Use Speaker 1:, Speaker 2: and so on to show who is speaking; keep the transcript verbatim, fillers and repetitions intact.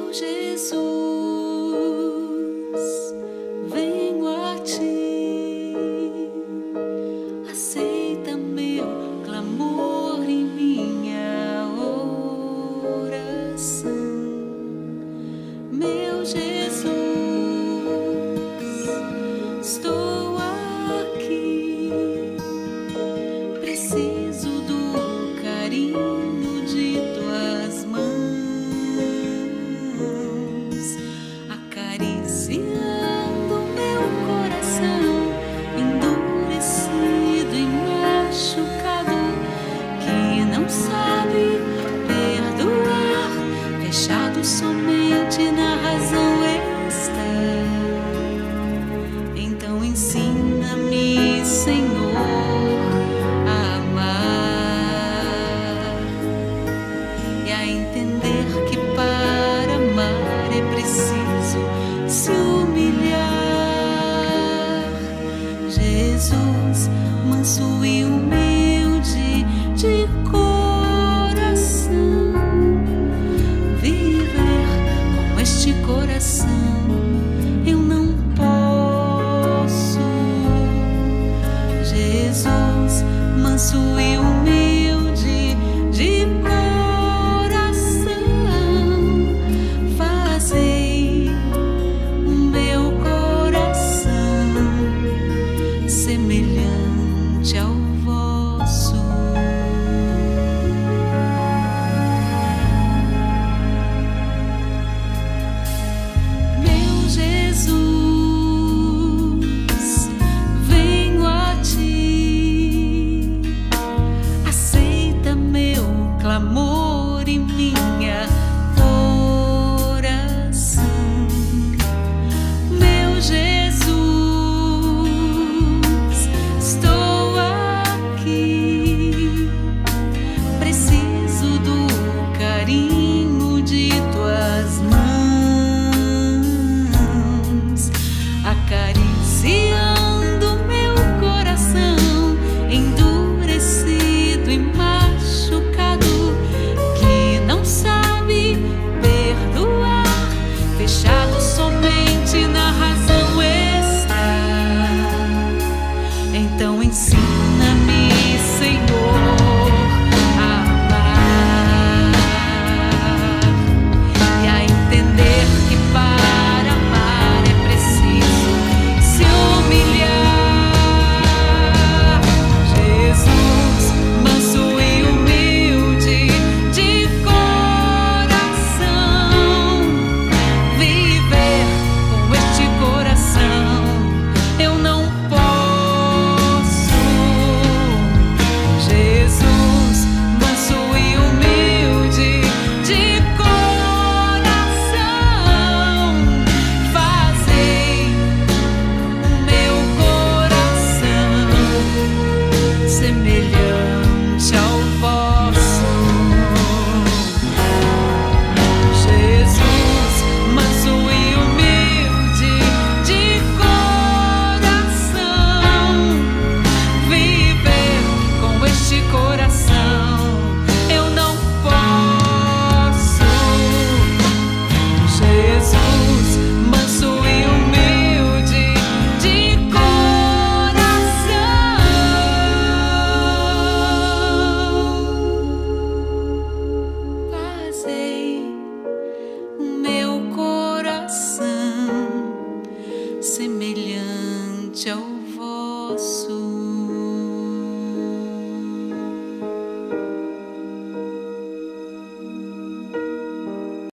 Speaker 1: Jesus, venho a ti, aceita meu clamor e minha oração. Meu Jesus, estou aqui, preciso do carinho de tuas mãos, acariciando meu coração endurecido e machucado, que não sabe perdoar, fechado somente na razão está. Então ensina-me, Senhor, a amar e a entender que para amar é preciso se humilhar. Jesus, manso e humilde de coração, viver com este coração eu não posso. Jesus, manso e humilde de coração, fazei o meu coração semelhante ao vosso. Meu Jesus, venho a ti, aceita meu clamor e minha oração. Meu Jesus, estou aqui, preciso do carinho de tu